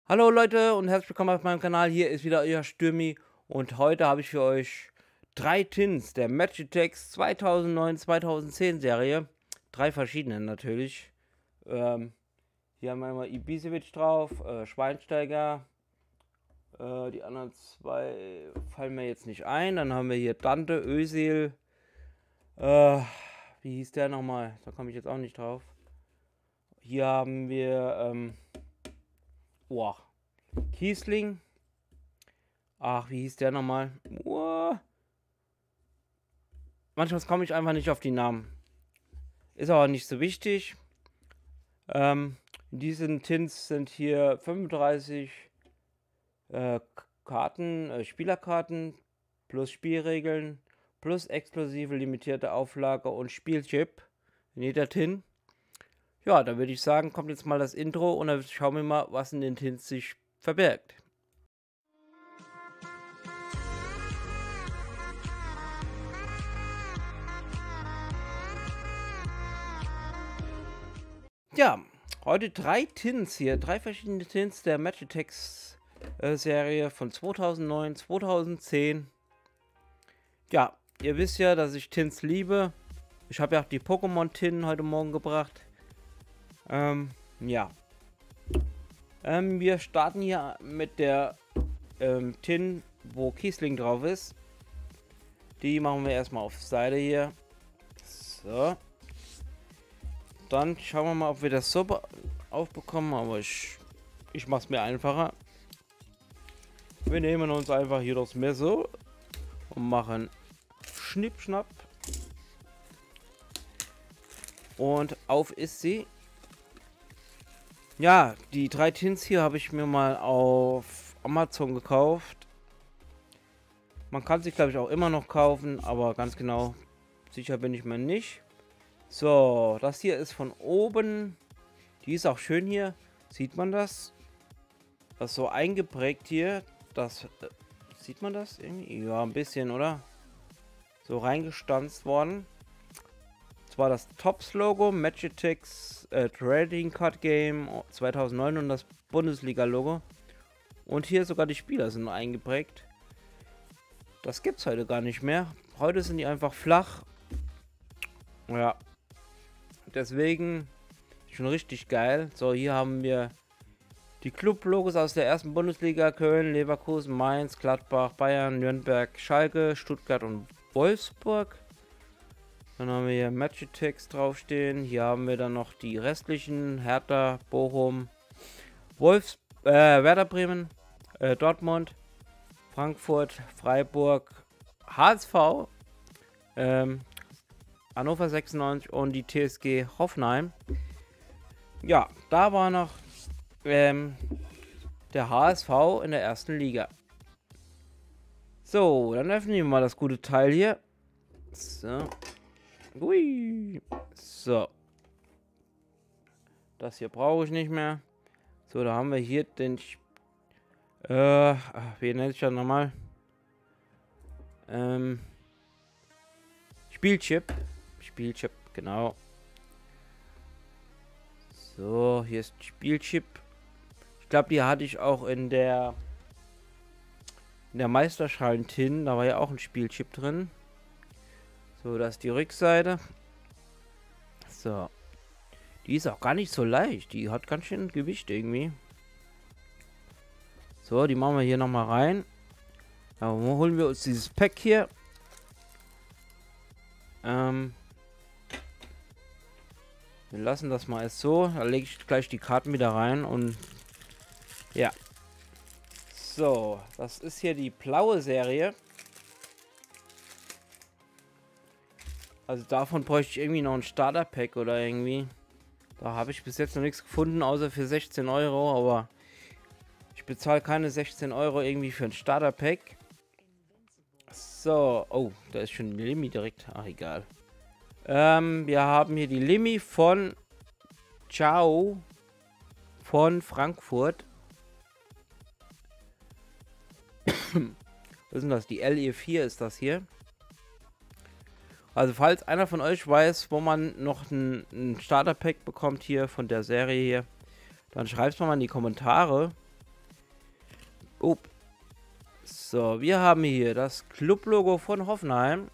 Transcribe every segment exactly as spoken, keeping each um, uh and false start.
Hallo Leute und herzlich willkommen auf meinem Kanal. Hier ist wieder euer Stürmi und heute habe ich für euch drei Tins der Magitex zweitausendneun zweitausendzehn Serie. Drei verschiedene natürlich. Ähm, hier haben wir einmal Ibisevic drauf, äh, Schweinsteiger. Äh, die anderen zwei fallen mir jetzt nicht ein. Dann haben wir hier Dante, Özil. Äh, wie hieß der nochmal? Da komme ich jetzt auch nicht drauf. Hier haben wir ähm, Boah. Kiesling. Ach, wie hieß der nochmal? Uah. Manchmal komme ich einfach nicht auf die Namen. Ist aber nicht so wichtig. Ähm, in diesen Tins sind hier fünfunddreißig äh, Karten, äh, Spielerkarten plus Spielregeln plus exklusive limitierte Auflage und Spielchip in jeder Tin. Ja, dann würde ich sagen, kommt jetzt mal das Intro und dann schauen wir mal, was in den Tins sich verbirgt. Ja, heute drei Tins hier, drei verschiedene Tins der Magitex äh, Serie von zweitausendneun, zweitausendzehn. Ja, ihr wisst ja, dass ich Tins liebe. Ich habe ja auch die Pokémon-Tin heute Morgen gebracht. Ähm, ja. Ähm, wir starten hier mit der ähm, Tin, wo Kiesling drauf ist. Die machen wir erstmal auf Seite hier. So. Dann schauen wir mal, ob wir das so aufbekommen, aber ich, ich mache es mir einfacher. Wir nehmen uns einfach hier das Messer und machen Schnipp, Schnapp. Und auf ist sie. Ja, die drei Tins hier habe ich mir mal auf Amazon gekauft. Man kann sie, glaube ich, auch immer noch kaufen, aber ganz genau sicher bin ich mir nicht. So, das hier ist von oben. Die ist auch schön hier. Sieht man das? Das ist so eingeprägt hier. Das äh, sieht man das irgendwie? Ja, ein bisschen, oder? So reingestanzt worden. Zwar das Tops-Logo, Magitex äh, Trading Card Game zweitausendneun und das Bundesliga-Logo. Und hier sogar die Spieler sind eingeprägt. Das gibt's heute gar nicht mehr. Heute sind die einfach flach. Ja. Deswegen schon richtig geil. So, hier haben wir die Club-Logos aus der ersten Bundesliga. Köln, Leverkusen, Mainz, Gladbach, Bayern, Nürnberg, Schalke, Stuttgart und Wolfsburg. Dann haben wir hier Magitex draufstehen. Hier haben wir dann noch die restlichen. Hertha, Bochum, Wolfs, äh, Werder Bremen, äh, Dortmund, Frankfurt, Freiburg, H S V, ähm, Hannover sechsundneunzig und die T S G Hoffenheim. Ja, da war noch ähm, der H S V in der ersten Liga. So, dann öffnen wir mal das gute Teil hier. So. Ui. So. Das hier brauche ich nicht mehr. So, da haben wir hier den... Äh, wie nennt sich das nochmal? Ähm... Spielchip. Spielchip, genau. So, hier ist Spielchip. Ich glaube, die hatte ich auch in der... In der Meisterschalen-Tin. Da war ja auch ein Spielchip drin. So, das ist die Rückseite. So. Die ist auch gar nicht so leicht. Die hat ganz schön Gewicht irgendwie. So, die machen wir hier nochmal rein. Dann holen wir uns dieses Pack hier. Ähm. Wir lassen das mal erst so. Da lege ich gleich die Karten wieder rein und... Ja. So, das ist hier die blaue Serie. Also davon bräuchte ich irgendwie noch ein Starter-Pack oder irgendwie. Da habe ich bis jetzt noch nichts gefunden, außer für sechzehn Euro. Aber ich bezahle keine sechzehn Euro irgendwie für ein Starter-Pack. So, oh, da ist schon die Limi direkt. Ach, egal. Ähm, wir haben hier die Limi von Ciao von Frankfurt. Was ist denn das? Die L E vier ist das hier. Also falls einer von euch weiß, wo man noch ein, ein Starter-Pack bekommt hier von der Serie hier, dann schreibt es mal in die Kommentare. Oh. So, wir haben hier das Clublogo von Hoffenheim.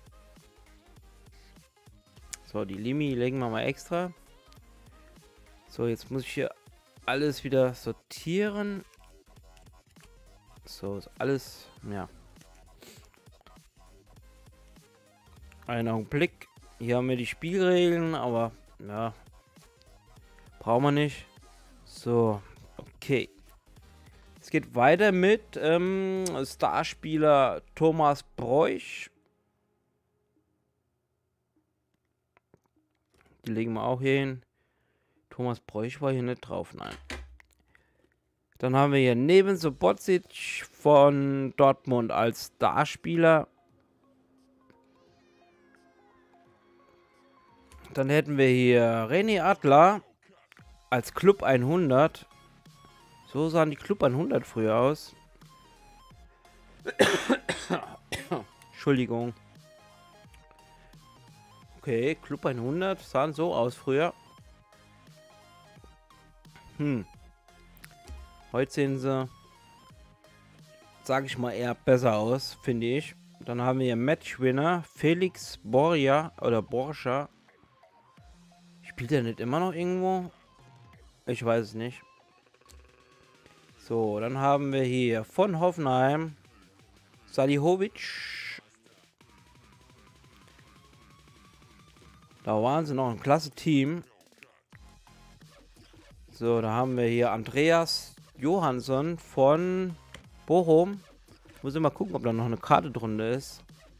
So, die Limi legen wir mal extra. So, jetzt muss ich hier alles wieder sortieren. So, ist alles, ja. Einen Augenblick. Hier haben wir die Spielregeln, aber, ja. Brauchen wir nicht. So, okay. Es geht weiter mit ähm, Starspieler Thomas Broich. Die legen wir auch hier hin. Thomas Broich war hier nicht drauf, nein. Dann haben wir hier neben Sobozic von Dortmund als Starspieler. Dann hätten wir hier René Adler als Club hundert. So sahen die Club hundert früher aus. Entschuldigung. Okay, Club hundert sahen so aus früher. Hm. Heute sehen sie, sage ich mal, eher besser aus, finde ich. Dann haben wir hier Matchwinner Felix Borja oder Borja. Spielt er nicht immer noch irgendwo? Ich weiß es nicht. So, dann haben wir hier von Hoffenheim Salihovic. Da waren sie noch ein klasse Team. So, da haben wir hier Andreas Johansson von Bochum. Ich muss immer gucken, ob da noch eine Karte drunter ist.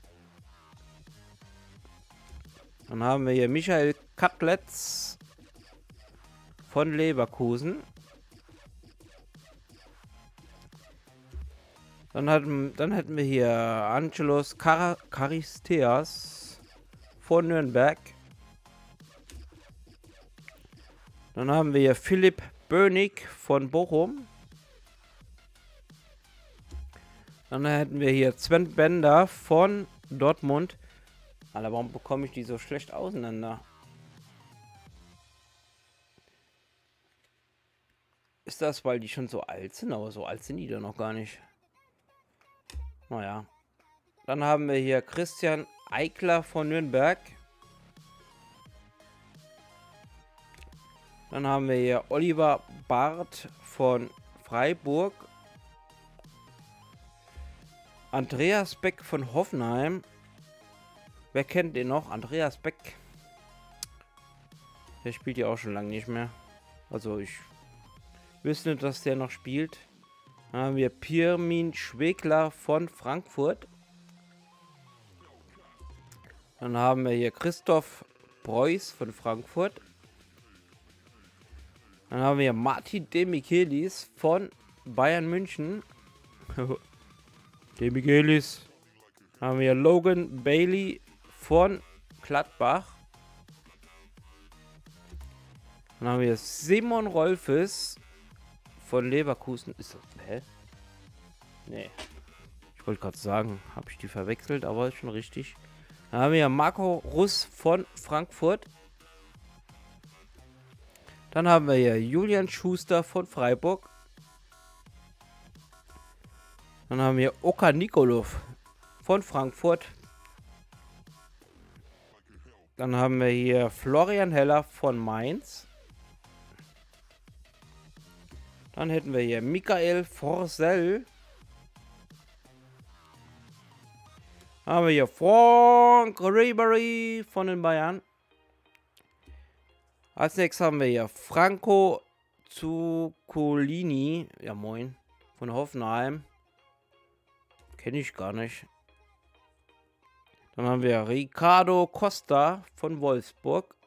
Dann haben wir hier Michael Katlitz von Leverkusen. Dann, hatten, dann hätten wir hier Angelos Kar Charisteas von Nürnberg. Dann haben wir hier Philipp Bönig von Bochum. Dann hätten wir hier Sven Bender von Dortmund. Alter, warum bekomme ich die so schlecht auseinander? Ist das, weil die schon so alt sind? Aber so alt sind die doch noch gar nicht. Naja. Dann haben wir hier Christian Eickler von Nürnberg. Dann haben wir hier Oliver Barth von Freiburg. Andreas Beck von Hoffenheim. Wer kennt den noch? Andreas Beck. Der spielt ja auch schon lange nicht mehr. Also ich wüsste nicht, dass der noch spielt. Dann haben wir Pirmin Schwegler von Frankfurt. Dann haben wir hier Christoph Preuß von Frankfurt. Dann haben wir Martin Demichelis von Bayern München. Demichelis. Dann haben wir Logan Bailey von Gladbach. Dann haben wir Simon Rolfes von Leverkusen. Ist das, hä? Nee. Ich wollte gerade sagen, habe ich die verwechselt, aber ist schon richtig. Dann haben wir Marco Russ von Frankfurt. Dann haben wir hier Julian Schuster von Freiburg. Dann haben wir Oka Nikolov von Frankfurt. Dann haben wir hier Florian Heller von Mainz. Dann hätten wir hier Michael Forsell. Dann haben wir hier Frank Ribery von den Bayern. Als nächstes haben wir hier Franco Zuccolini. Ja, moin. Von Hoffenheim. Kenne ich gar nicht. Dann haben wir Ricardo Costa von Wolfsburg.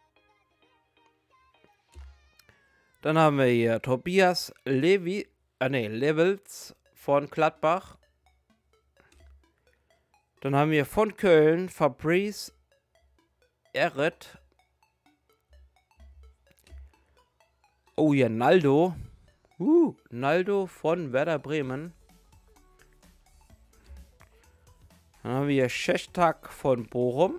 Dann haben wir hier Tobias Levi, äh ne, Levels von Gladbach. Dann haben wir von Köln Fabrice Eret. Oh ja, Naldo. Uh, Naldo von Werder Bremen. Dann haben wir hier Szechtak von Bochum.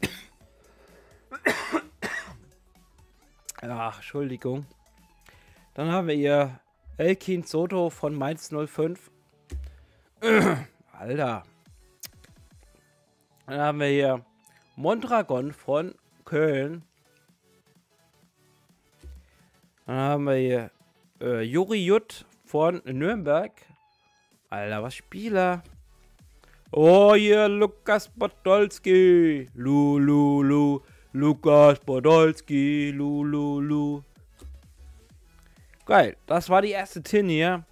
Ach, Entschuldigung. Dann haben wir hier Elkin Soto von Mainz null fünf. Alter. Dann haben wir hier Mondragon von Köln. Dann haben wir hier äh, Juri Jutt von Nürnberg. Alter, was Spieler. Oh, hier Lukas Podolski. Lu, lu, lu. Lukas Podolski. Lu, lu, lu. Geil, das war die erste Tin hier.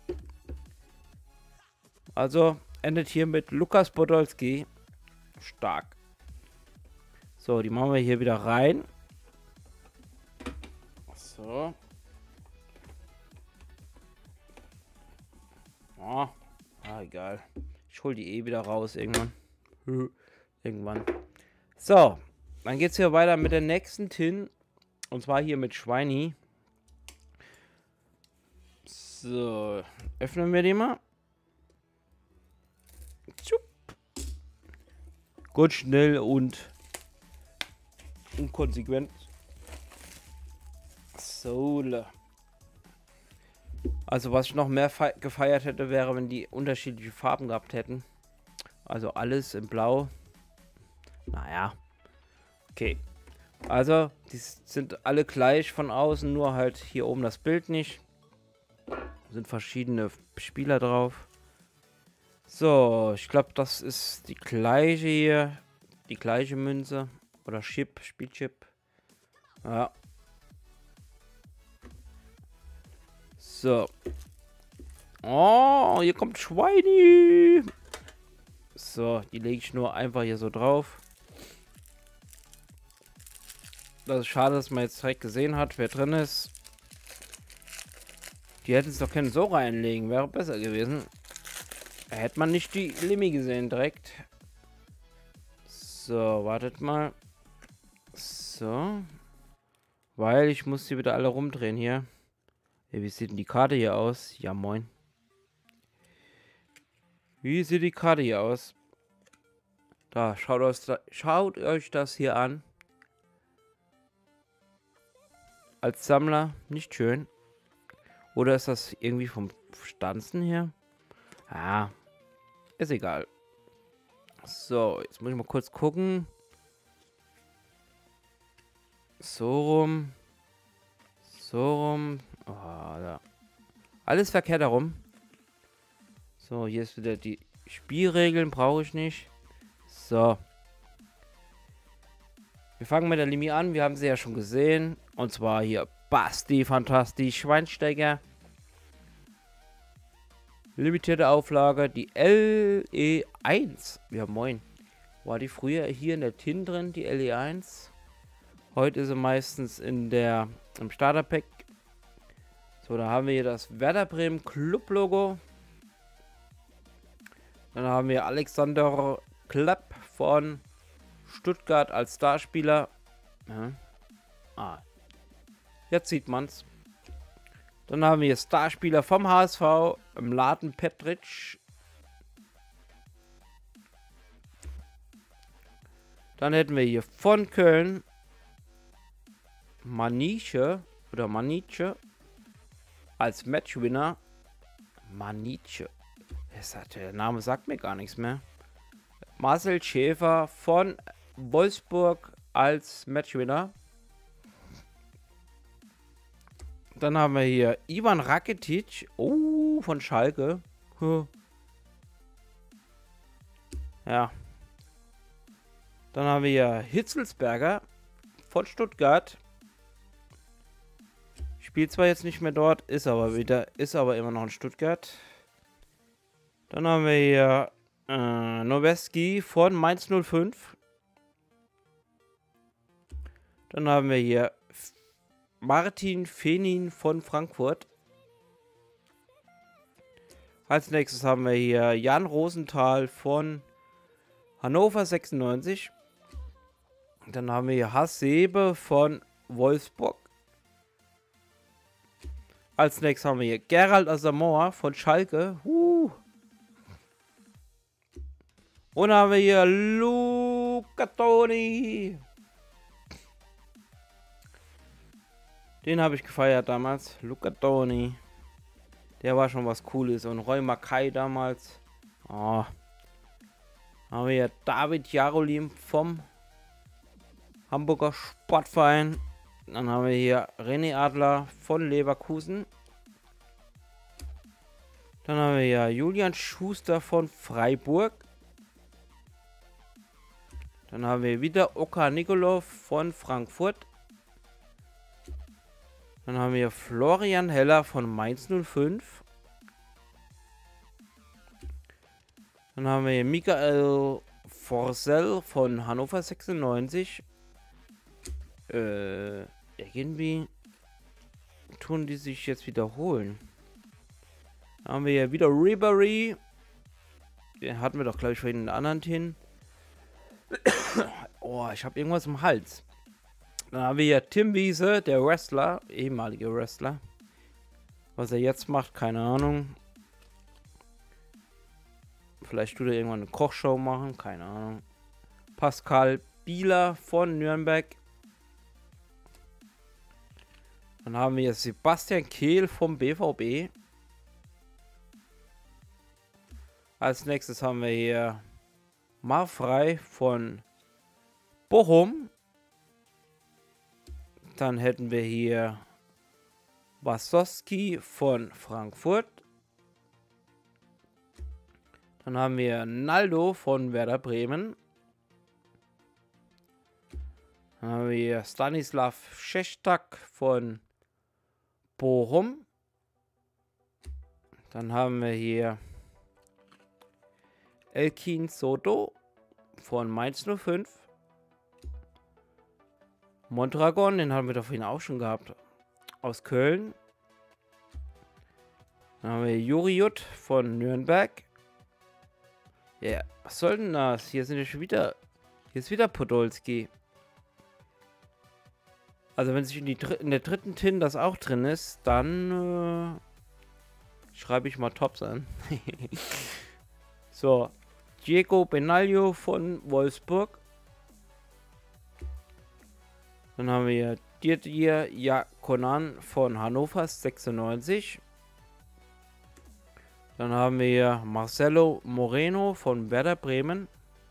Also endet hier mit Lukas Podolski. Stark. So, die machen wir hier wieder rein. So. Oh. Ah, egal. Ich hol die eh wieder raus irgendwann. Irgendwann. So, dann geht's hier weiter mit der nächsten Tin. Und zwar hier mit Schweini. So, öffnen wir die mal. Gut, schnell und inkonsequent. So. Also was ich noch mehr gefeiert hätte, wäre, wenn die unterschiedliche Farben gehabt hätten. Also alles in Blau. Naja. Okay. Also, die sind alle gleich von außen, nur halt hier oben das Bild nicht. Sind verschiedene Spieler drauf. So, ich glaube, das ist die gleiche hier. Die gleiche Münze. Oder Chip, Spielchip. Ja. So. Oh, hier kommt Schweini. So, die lege ich nur einfach hier so drauf. Das ist schade, dass man jetzt direkt gesehen hat, wer drin ist. Die hätten es doch können so reinlegen, wäre besser gewesen. Da hätte man nicht die Limi gesehen direkt. So, wartet mal. So. Weil ich muss sie wieder alle rumdrehen hier. Hey, wie sieht denn die Karte hier aus? Ja, moin. Wie sieht die Karte hier aus? Da, schaut euch, da, schaut euch das hier an. Als Sammler nicht schön. Oder ist das irgendwie vom Stanzen her? Ah, ist egal. So, jetzt muss ich mal kurz gucken. So rum. So rum. Oh, da. Alles verkehrt herum. So, hier ist wieder die Spielregeln, brauche ich nicht. So. Wir fangen mit der Limi an. Wir haben sie ja schon gesehen. Und zwar hier Basti, fantastisch, Schweinsteiger. Limitierte Auflage, die L E eins. Ja, moin. War die früher hier in der Tin drin, die L E eins? Heute ist sie meistens in der im Starterpack. So, da haben wir hier das Werder Bremen Club Logo. Dann haben wir Alexander Klapp von Stuttgart als Starspieler. Ja. Ah. Jetzt sieht man's. Dann haben wir hier Starspieler vom H S V, im Laden Petric. Dann hätten wir hier von Köln Maniche oder Maniche als Matchwinner. Maniche. Der Name sagt mir gar nichts mehr. Marcel Schäfer von Wolfsburg als Matchwinner. Dann haben wir hier Ivan Rakitic. Oh, von Schalke. Huh. Ja. Dann haben wir hier Hitzelsberger von Stuttgart. Spielt zwar jetzt nicht mehr dort, ist aber wieder, ist aber immer noch in Stuttgart. Dann haben wir hier äh, Noweski von Mainz null fünf. Dann haben wir hier Martin Fenin von Frankfurt. Als nächstes haben wir hier Jan Rosenthal von Hannover sechsundneunzig. Dann haben wir hier Hasebe von Wolfsburg. Als nächstes haben wir hier Gerald Asamoah von Schalke. Uh. Und dann haben wir hier Luca Toni. Den habe ich gefeiert damals. Luca Toni. Der war schon was Cooles. Und Roy Mackay damals. Oh. Haben wir hier David Jarolim vom Hamburger Sportverein. Dann haben wir hier René Adler von Leverkusen. Dann haben wir hier Julian Schuster von Freiburg. Dann haben wir wieder Oka Nikolov von Frankfurt. Dann haben wir Florian Heller von Mainz null fünf. Dann haben wir Michael Forsell von Hannover sechsundneunzig. Äh, irgendwie tun die sich jetzt wiederholen. Dann haben wir ja wieder Ribery. Den hatten wir doch, glaube ich, vorhin in den anderen hin. Oh, ich habe irgendwas im Hals. Dann haben wir ja Tim Wiese, der Wrestler, ehemalige Wrestler. Was er jetzt macht, keine Ahnung. Vielleicht tut er irgendwann eine Kochshow machen, keine Ahnung. Pascal Bieler von Nürnberg. Dann haben wir jetzt Sebastian Kehl vom B V B. Als nächstes haben wir hier Marfrei von Bochum. Dann hätten wir hier Wasowski von Frankfurt. Dann haben wir Naldo von Werder Bremen. Dann haben wir hier Stanislav Šestak von Bochum. Dann haben wir hier Elkin Soto von Mainz null fünf. Mondragon, den haben wir doch vorhin auch schon gehabt. Aus Köln. Dann haben wir Juriut von Nürnberg. Ja, yeah, was soll denn das? Hier sind wir schon wieder. Hier ist wieder Podolski. Also wenn sich in, die, in der dritten Tin das auch drin ist, dann äh, schreibe ich mal Tops an. So. Diego Benaglio von Wolfsburg. Dann haben wir Didier Jakonan von Hannover sechsundneunzig. Dann haben wir Marcelo Moreno von Werder Bremen.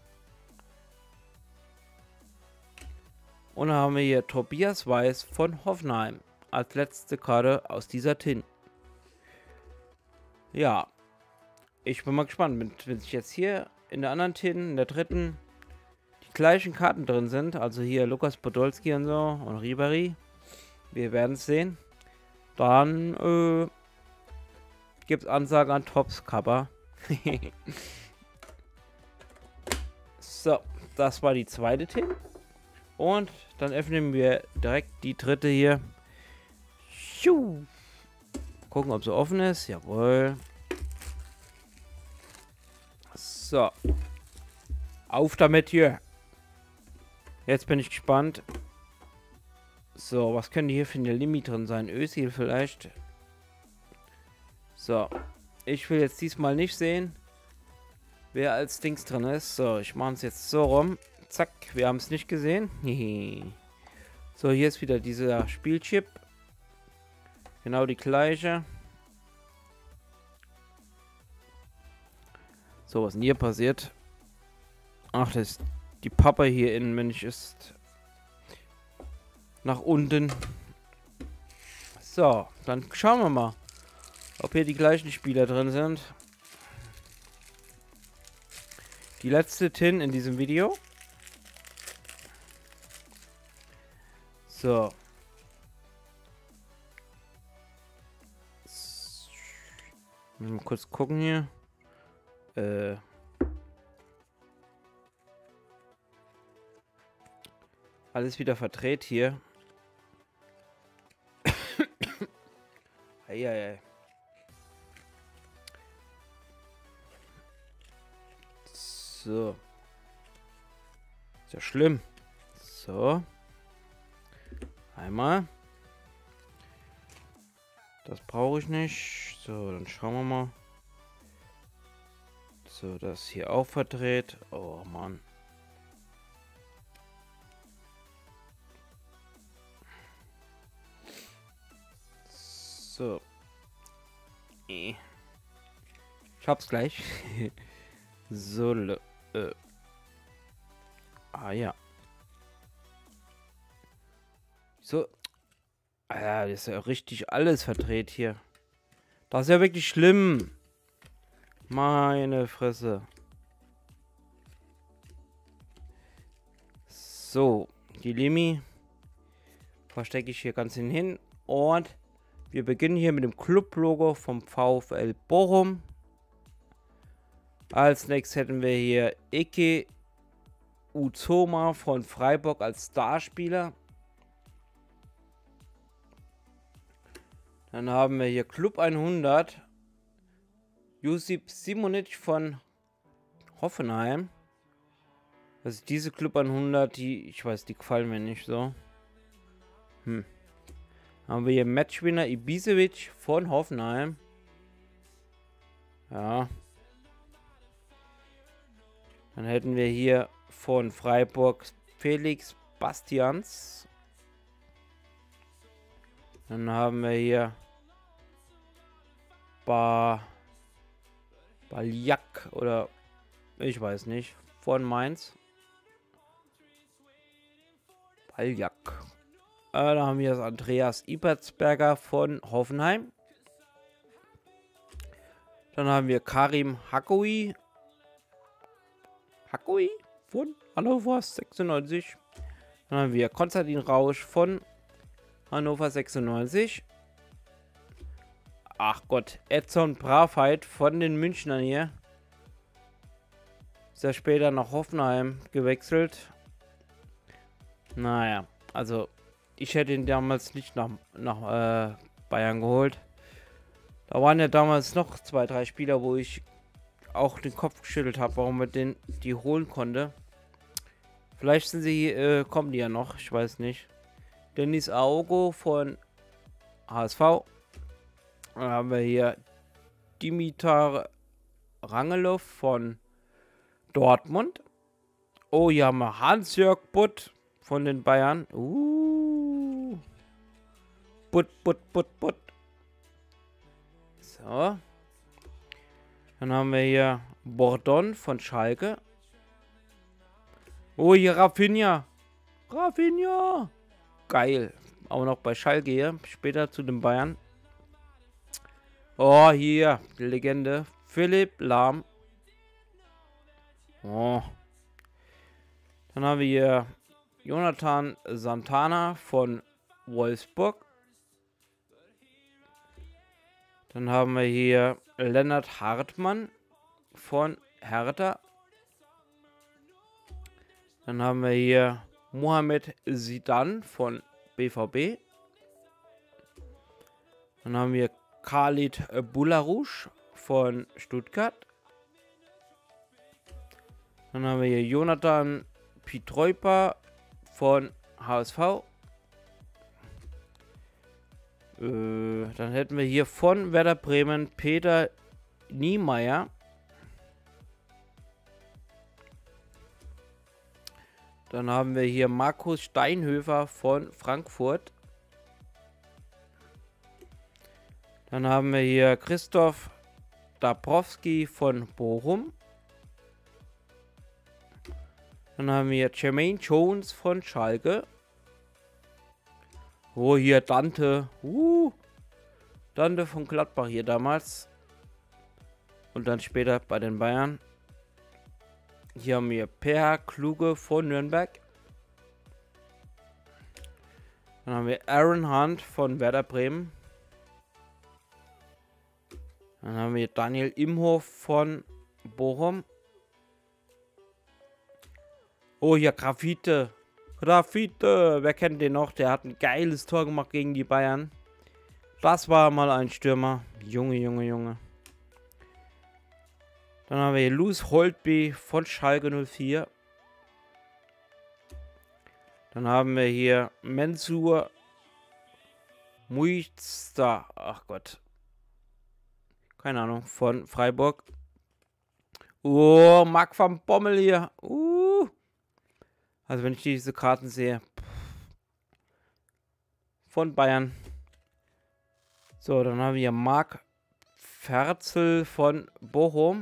Und dann haben wir hier Tobias Weiß von Hoffenheim als letzte Karte aus dieser Tin. Ja, ich bin mal gespannt, wenn, wenn sich jetzt hier in der anderen Tin, in der dritten, die gleichen Karten drin sind. Also hier Lukas Podolski und so und Ribery. Wir werden es sehen. Dann äh, gibt es Ansage an Tops Cover. So, das war die zweite Tin. Und dann öffnen wir direkt die dritte hier. Gucken, ob sie offen ist. Jawohl. So. Auf damit hier. Jetzt bin ich gespannt. So, was könnte hier für eine Limit drin sein? Özil vielleicht. So. Ich will jetzt diesmal nicht sehen, wer als Dings drin ist. So, ich mache es jetzt so rum. Zack, wir haben es nicht gesehen. So, hier ist wieder dieser Spielchip. Genau die gleiche. So, was ist denn hier passiert? Ach, das ist die Pappe hier innen, wenn ich ist nach unten. So, dann schauen wir mal, ob hier die gleichen Spieler drin sind. Die letzte Tin in diesem Video. So. Mal kurz gucken hier. Äh. Alles wieder verdreht hier. Eieiei. So. Ist ja schlimm. So. Einmal. Das brauche ich nicht. So, dann schauen wir mal. So, das hier auch verdreht. Oh Mann. So. Ich hab's gleich. So. Äh. Ah ja. So. Ah ja, das ist ja richtig alles verdreht hier. Das ist ja wirklich schlimm. Meine Fresse. So. Die Limi verstecke ich hier ganz hin. Und wir beginnen hier mit dem Club-Logo vom VfL Bochum. Als nächstes hätten wir hier Eke Uzoma von Freiburg als Starspieler. Dann haben wir hier Club hundert. Josip Simonic von Hoffenheim. Also diese Club hundert, die, ich weiß, die gefallen mir nicht so. Hm. Haben wir hier Matchwinner Ibisevic von Hoffenheim. Ja. Dann hätten wir hier von Freiburg Felix Bastians. Dann haben wir hier ba Baljak oder ich weiß nicht. Von Mainz. Baljak. Äh, da haben wir das Andreas Ibertsberger von Hoffenheim. Dann haben wir Karim Hakoui. Hakoui von Hannover sechsundneunzig. Dann haben wir Konstantin Rausch von Hannover sechsundneunzig. Ach Gott, Edson Bravheit von den Münchnern hier. Ist ja später nach Hoffenheim gewechselt. Naja, also ich hätte ihn damals nicht nach, nach äh, Bayern geholt. Da waren ja damals noch zwei, drei Spieler, wo ich auch den Kopf geschüttelt habe, warum man den die holen konnte. Vielleicht sind sie, äh, kommen die ja noch, ich weiß nicht. Dennis Aogo von H S V. Dann haben wir hier Dimitar Rangelov von Dortmund. Oh, hier haben wir Hans-Jörg Butt von den Bayern. Uh. Butt, Butt, Butt, Butt. So. Dann haben wir hier Bordon von Schalke. Oh, hier Rafinha. Rafinha. Geil. Auch noch bei Schalke hier. Später zu den Bayern. Oh, hier. Die Legende. Philipp Lahm. Oh. Dann haben wir hier Jonathan Santana von Wolfsburg. Dann haben wir hier Lennart Hartmann von Hertha. Dann haben wir hier Mohamed Zidane von B V B. Dann haben wir Khalid Boularouche von Stuttgart. Dann haben wir hier Jonathan Pietroipa von H S V. Äh, dann hätten wir hier von Werder Bremen Peter Niemeyer. Dann haben wir hier Markus Steinhöfer von Frankfurt. Dann haben wir hier Christoph Dabrowski von Bochum. Dann haben wir Jermaine Jones von Schalke. Oh, hier Dante. Uh, Dante von Gladbach hier damals. Und dann später bei den Bayern. Hier haben wir Per Kluge von Nürnberg. Dann haben wir Aaron Hunt von Werder Bremen. Dann haben wir Daniel Imhoff von Bochum. Oh, hier Grafite. Grafite. Wer kennt den noch? Der hat ein geiles Tor gemacht gegen die Bayern. Das war mal ein Stürmer. Junge, Junge, Junge. Dann haben wir hier Louis Holtby von Schalke null vier. Dann haben wir hier Mensur Muizta. Ach Gott. Keine Ahnung. Von Freiburg. Oh, Marc van Bommel hier. Uh. Also wenn ich diese Karten sehe. Von Bayern. So, dann haben wir hier Marc Ferzel von Bochum.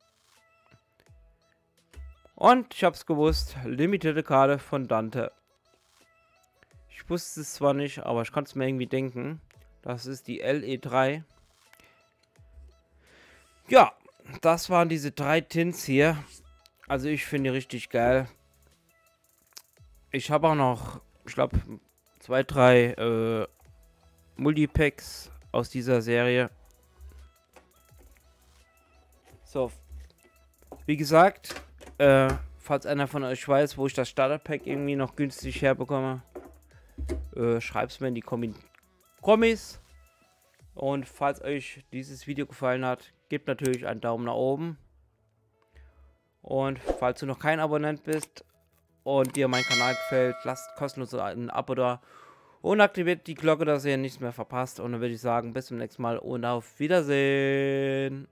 Und ich hab's gewusst, limitierte Karte von Dante. Ich wusste es zwar nicht, aber ich kann es mir irgendwie denken. Das ist die L E drei. Ja, das waren diese drei Tints hier. Also ich finde die richtig geil. Ich habe auch noch, ich glaube, zwei, drei äh, Multipacks aus dieser Serie. So, wie gesagt, äh, falls einer von euch weiß, wo ich das Starterpack irgendwie noch günstig herbekomme, äh, schreibt es mir in die Kommi Kommis. Und falls euch dieses Video gefallen hat, gebt natürlich einen Daumen nach oben. Und falls du noch kein Abonnent bist und dir mein Kanal gefällt, lasst kostenlos ein Abo da und aktiviert die Glocke, dass ihr nichts mehr verpasst. Und dann würde ich sagen, bis zum nächsten Mal und auf Wiedersehen.